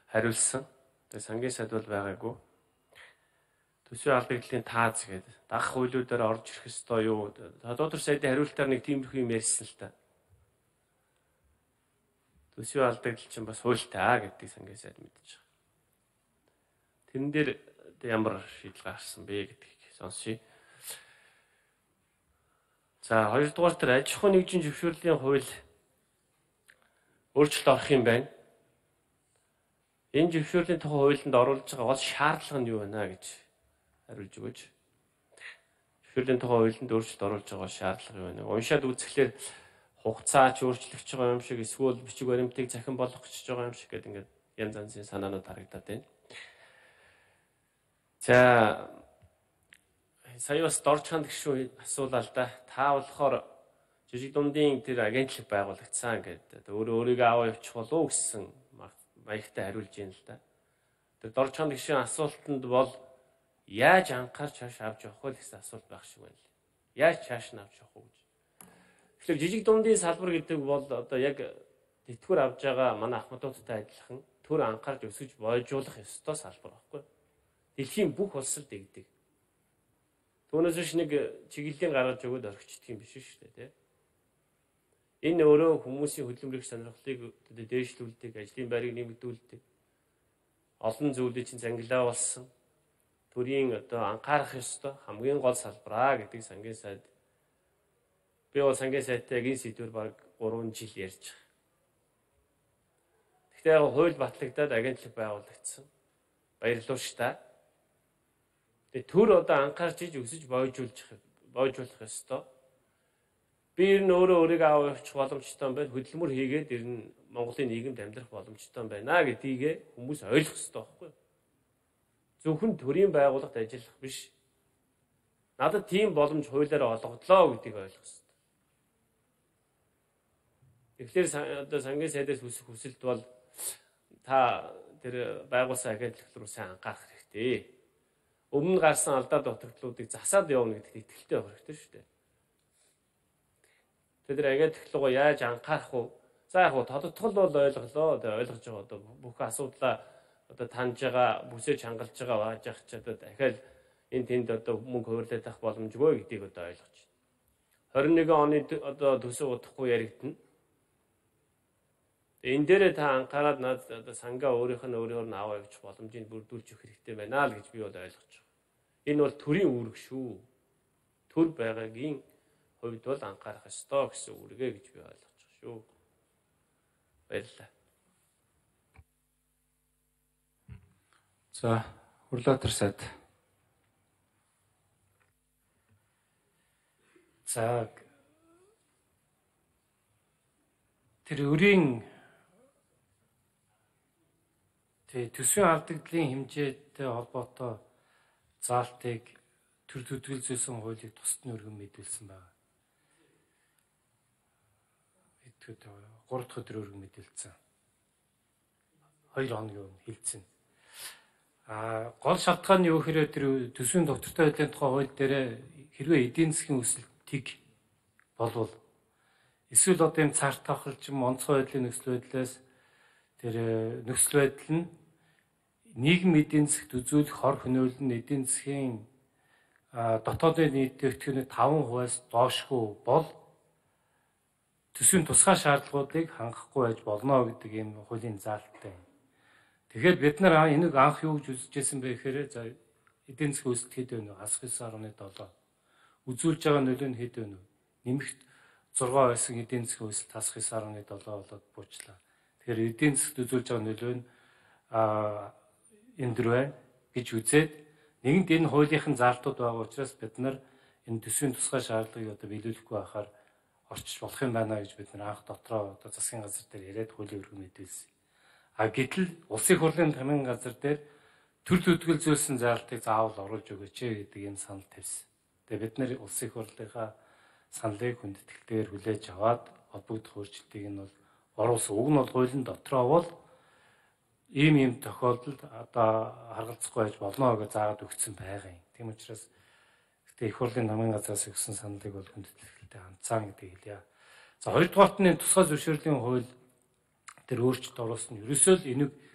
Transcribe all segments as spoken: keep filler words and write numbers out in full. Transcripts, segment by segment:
хариулсан. Тэгээ сангийн сайд бол байгаагүй. Төсвийн алдагдлын тааз гэдэг. Дагах хуулиудаар орж ирэх ёстой юу? Тодорхой сайдын хариултаар нэг тиймэрхүү юм ярьсан л та. Төсвийн алдагдал чинь бас хуультай аа гэдгийг сангийн сайд мэдчихэж байгаа. Тэрэн дээр ямар шийдэл гарсан бэ гэдгийг сонсъё. За хоёрдугаар тэр аж ахуй нэгжийн зөвшөөрлийн хууль өөрчлөлт орох юм байна. Энэ зөвшөөрлийн тухай хуулинд оруулж байгаа гол шаардлага нь юу вэ гэж хариулж өгөөч. Зөвшөөрлийн тухай хуулинд өөрчлөлт оруулж байгаа шаардлага юу вэ? Уншаад үзэхлээр хугацаач өөрчлөгдөж байгаа юм шиг, эсвэл бичиг баримтыг захин болгох гэж байгаа юм шиг гэдэг ингээд янз янзын санаанууд харагдаад байна. За сая бас дорчханд гişүү асуулаа л да. Та болохоор жижиг дундын тэр агентлаг байгуулагдсан гэдэг. Өөрөө өөрийгөө аваа явуучих болов уу гэсэн маягтай хариулж байна л да. Тэр дорчханд гişүү асуултанд бол яаж анхаарч цааш авч явах вэ гэсэн асуулт байх шиг байна л. Яаж цааш нь авч явах вэ гэж. Тэгэхээр жижиг дундын салбар гэдэг бол одоо яг тэтгэвэр авж байгаа манай ахмадуудтай адилхан төр анхаарч өсөж бойжуулах ёстой салбар байхгүй. Дэлхийн бүх улсад дэгдэг. Түүнээс биш нэг чиглэлийн гаргаж өгöd орхичдг юм биш шүү дээ, тийм. Энэ өөрөө хүмүүсийн хөдөлмөрийн сонирхлыг дээшлүүлдэг, ажлын байрыг нэмэгдүүлдэг. Олон зүйлийг чинь зангилаа болсон. Төрийн одоо анхаарах ёстой хамгийн гол салбараа гэдэг сангийн сайд. Би бол сангийн сайдтай энэ сэдвэр баг гурван жил ярьж байгаа. Гэхдээ яг хууль батлагдаад агентлаг байгуулагдсан. Баярлалаа ш та. Тэгээ төр одоо анхаарч иж өсөж бойжуулж бойжуулах ёстой. Би ер нь өөрөө өөрийгөө аваа явуучих боломжтой юм байна. Хөдөлмөр хийгээд ер нь Монголын нийгэмд амьдрах боломжтой юм байна гэдгийг хүмүүс ойлгох ёстой байхгүй юу? Зөвхөн төрийн байгууллагад ажиллах биш. Надад тийм боломж хуулиараа олгодлоо гэдгийг ойлгох ёстой. Тэгэхээр одоо сангийн сайдаас үсэх хүсэлт бол та тэр байгуулсан агентлаг руу сайн анхаарах хэрэгтэй. Өмнө гарсан алдаа дутагдлуудыг засаад явна гэдэгт итгэлтэй байх хэрэгтэй шүү дээ. Тэр агентлаг руу яаж анхаарах вэ? За яг хуу тодтгол бол ойлголоо. Тэгээ ойлгож байгаа одоо бүх асуудлаа одоо таньж байгаа, бүсэж хангалж байгаа байж ах ч одоо дахиад энэ тэнд одоо мөнгө хөвөрлөж авах боломжгүй гэдгийг одоо ойлгож байна. хорин нэгэн оны одоо төсөв удахгүй яригдана. Энэ дээрээ та анхаарал над одоо сангаа өөрийнх нь өөрөөр нь аваа явуучих боломжийг бүрдүүлж өгөх хэрэгтэй байна л гэж би бол ойлгож байгаа. Энэ бол төрийн үүрэг шүү. Төр байгаагийн хувьд бол анхаарах ёстой гэсэн үүргээ гэж би ойлгож байгаа шүү. Баярлалаа. За, Хурлаатар сайд. За, тэр өрийн тэг төсвийн алдагдлын хэмжээтэй холбоотой заалтыг төр төдгөл зүйсэн хуулийг тусад нь өргөн мэдүүлсэн байна. Эдгээр гурав дахь өдөр өргөн мэдүүлсэн. хоёр хоногийн өмнө хэлсэн. А гол шалтгаан нь юу гэхээр тэр төсвийн доктортой байдлын тухай хууль дээр хэрвээ эдийн засгийн өсөлтийг болвол эсвэл одоо юм царт тохиолч онцгой байдлын нөхцөл байдлаас тэр нөхцөл байдал нь нийгэм эдийн засгт үзүүлэх хор хөнөөлөл нь эдийн засгийн дотоодын нийт дэвтгүүний таван хувиас доошгүй бол төсвийн тусгай шаардлагуудыг хангахгүй байж болно гэдэг ийм хуулийн заалттай. Тэгэхээр бид нар энийг анх юу гэж үзэжсэн бэ гэхээр за эдийн засгийн өсөлт хэд вэ? Хасах ёстой арван долоо. Үзүүлж байгаа нөлөө нь хэд вэ? Нэмэгт зургаа байсан эдийн засгийн өсөлт хасах ёстой арван долоо болоод буучлаа. Тэгэхээр эдийн засгт үзүүлж байгаа нөлөө нь а энд рүү гэж үзээд нэгэнт энэ хуулийнхын заалтууд байгаа учраас бид нар энэ төсвийн тусгай шаардлагыг одоо биелүүлэхгүй байхаар орчиж болох юм байна гэж бид нар анх дотроо одоо засгийн газар дээр яриад хуулийн өргөн мэдүүлсэн. А гэтэл улсын хурлын тамирын газар дээр төр төдгөл зөөлсөн заалтыг заавал оруулж өгөөч гэдэг юм санал тавьсан. Тэгээ бид нар улсын хурлынхаа саналыг хүндэтгэлтэйгээр хүлээж аваад холбогдох өөрчлөлтийг нь бол оруулсан. Уг нь бол хуулийн дотроо бол ийм ийм тохиолдолд одоо харгалзахгүй байж болно гэж заагаад өгсөн байгаа юм. Тийм учраас гэхдээ их хурлын намын газраас өгсөн саналыг бол хүндэтгэлтэй хандсан гэдэг хэлье. За хоёрдугаарт нь тусгай зөвшөөрлийн хууль тэр өөрчлөлт оруулсан. Ерөөсөө л энийг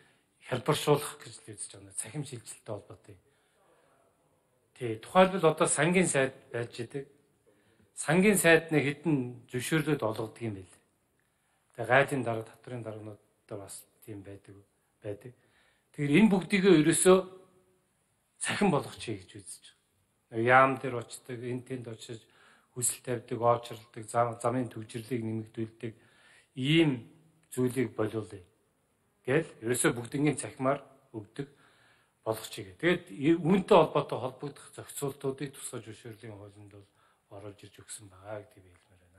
хялбаршуулах гэж л үзэж байна. Цахим шилжилттэй холбоотой. Тий, тухайлбал одоо сангийн сайд байж идэг. Сангийн сайд нэг хэдэн зөвшөөрлөд олгодог юм байл. Тэгээ гайлын дарга, татрын даргануудаа бас тийм байдаг байдаг. Тэгэхээр энэ бүгдийг ерөөсөө цахим болгочихъя гэж үзэж байна. Яам дээр очдог, энэ тэнд очиж хүсэл тавьдаг, оочролдог, замын төвжирлийг нэмэгдүүлдэг ийм зүйлийг болиулъя. Гэл ерөөсөө бүгднийг цахимаар өгдөг болгочихъя. Тэгээд үүнтэй холбоотой холбогдох зохицуултуудыг тусгай зөвшөөрлийн хуулинд бол оруулж ирж өгсөн байгаа гэдгийг хэлмээр байна.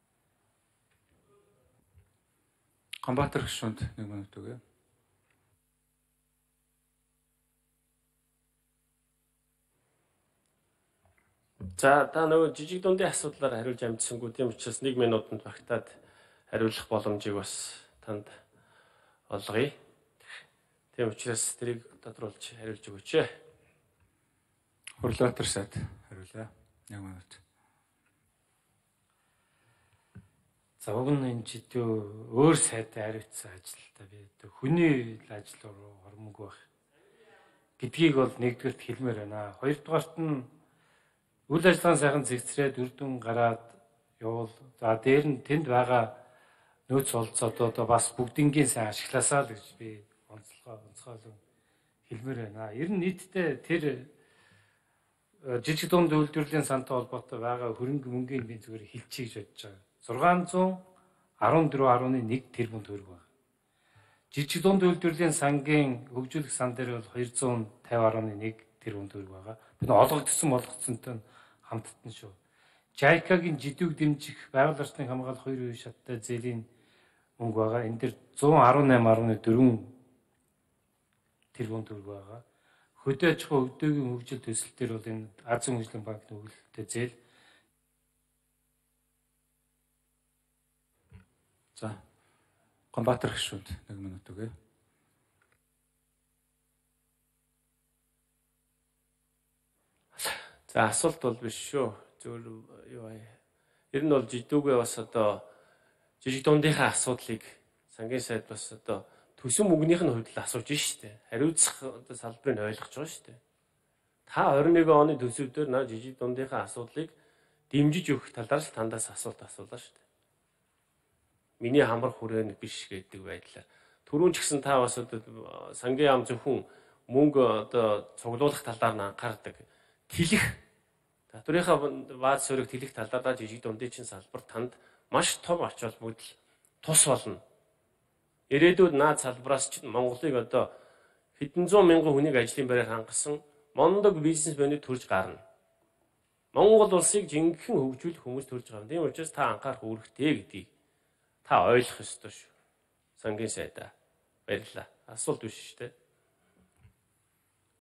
Ганбаатар гишүүнд нэг минут өгье. За та нөгөө жижиг дундын асуудлаар хариулж амжсангүй тийм учраас нэг минутанд багтаад хариулах боломжийг бас танд олгоё. Тийм учраас тэрийг тодруулж хариулж өгөөч. Хурлаатар сайд хариулъя. Нэг минут. За уг нь энэ жидүү өөр сайдаа хариуцсан ажилтаа би хүний ажил руу ормог байх гэдгийг бол нэгдүгээрт хэлмээр байна. Хоёрдугаарт нь үйл ажиллагааны сайхан зэгцрээд үрдүн гараад явуул. За дээр нь тэнд байгаа нөөц олцоодоо бас бүгднгийн сайн ашигласаа л гэж би онцлогоо онцгойлон хэлмээр байна. Ер нь нийтдээ тэр жижиг дунд үйлдвэрлэлийн сантай холбоотой байгаа хөрөнгө мөнгөний би зүгээр хэлчихье гэж бодож байгаа. зургаан зуун арван дөрөв нугас нэг тэрбум төгрөг байна. Жижиг дунд үйлдвэрлэлийн сангийн хөгжүүлэх сан дээр бол двести пятьдесят нугас нэг тэрбум төгрөг байгаа. Би олгогдсон болгоцсонтой хамттан шүү. Жайкагийн жидүүг дэмжих байгаль орчныг хамгаалах хоёр үе шаттай зээлийн мөнгө байгаа. Энэ дэр one eighty-eight point four тэрбум төгрөг байгаа. Хөдөө аж ахуй өдөөгийн хөгжил төсөл төр бол энэ Азийн хөгжлийн банкны өгүүлэлттэй зээл. За. Ганбаатар гишүүнд нэг минут өгье. За асуулт бол биш шүү. Зөвөр юу аа. Ер нь бол жидүүгээ бас одоо жижиг дундынхаа асуудлыг сангийн сайд бас одоо төсөн мөнгөнийх нь хувьд л асууж штэ. Хариуцах одоо салбарыг ойлгож байгаа штэ. Та twenty-one оны төсөвдөр наа жижиг дундынхаа асуудлыг дэмжиж өгөх талаар л тандаас асуулт асуулаа штэ. Миний хамар хүрээнд биш гэдэг байдлаар. Түрүүн ч гэсэн та бас одоо сангийн ам зөвхөн мөнгө одоо цуглуулах талаар нь анхаардаг. Тэлэх татврынхаа бааз суурийг тэлэх талаар жижиг дундын чин салбар танд маш том ач холбогдол тус болно. Ирээдүйд наад салбараас ч Монголыг одоо хэдэн зуун мянган хүнийг ажлын байраар хангасан мондог бизнесмэнүүд төрж гарна. Монгол улсыг жинхэнэ хөгжүүлэх хүмүүс төрж гарна. Тийм учраас та анхаарах үүрэгтэй гэдгийг та ойлгох ёстой шүү. Сангийн сайдаа. Баярлалаа. Асуулт биш шүү дээ.